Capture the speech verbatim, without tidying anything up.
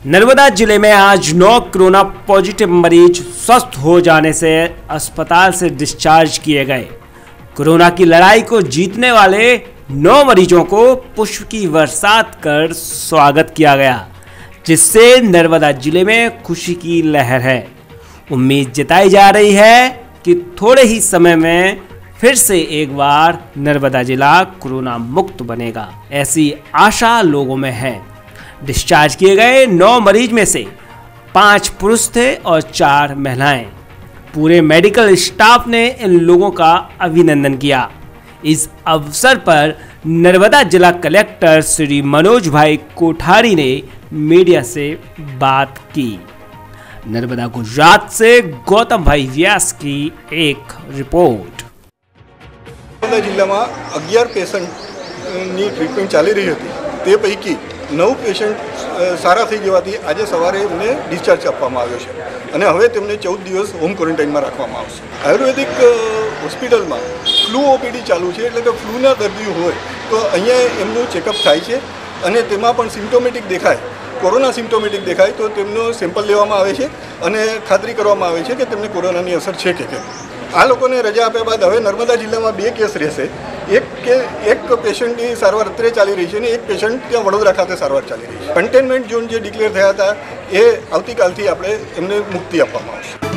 नर्मदा जिले में आज नौ कोरोना पॉजिटिव मरीज स्वस्थ हो जाने से अस्पताल से डिस्चार्ज किए गए। कोरोना की लड़ाई को जीतने वाले नौ मरीजों को पुष्प की बरसात कर स्वागत किया गया, जिससे नर्मदा जिले में खुशी की लहर है। उम्मीद जताई जा रही है कि थोड़े ही समय में फिर से एक बार नर्मदा जिला कोरोना मुक्त बनेगा, ऐसी आशा लोगों में है। डिस्चार्ज किए गए नौ मरीज में से पांच पुरुष थे और चार महिलाएं। पूरे मेडिकल स्टाफ ने इन लोगों का अभिनंदन किया। इस अवसर पर नर्मदा जिला कलेक्टर श्री मनोज भाई कोठारी ने मीडिया से बात की। नर्मदा गुजरात से गौतम भाई व्यास की एक रिपोर्ट। नर्मदा जिला में अगियार पेशेंट नी ट्रीटमेंट चाली रही थी, ते पैकी नौ पेशेंट सारा थी जवाथी आज सवारे एमने डिस्चार्ज आपवामां आव्यो छे अने हवे तेमने चौदह दिवस होम क्वोरंटाइन में राखवामां आवशे। आयुर्वेदिक होस्पिटल में फ्लू ओपीडी चालू है, एटले के फ्लूना दर्दीओ होय तो अहींया एमनुं चेकअप थाय छे अने तेमां पण सिम्प्टोमेटिक देखाय, कोरोना सिम्प्टोमेटिक देखाय तो तेमनो सेम्पल लेवामां आवे छे अने खातरी करवामां आवे छे के तेमने कोरोनानी असर छे के केम। आ लोकोने रजा आप्या बाद हवे नर्मदा जिल्लामां बे केस रहेशे। एक के एक पेशेंटनी सारवार अत्यारे चाली रही है ने एक पेशेंट त्यां वडोदरा खाते सारवार चाली रही है। कंटेनमेंट जोन जे डिक्लेर थया हता ए आवतीकालथी आपणे एમને मुक्ति आपवामां आवशे।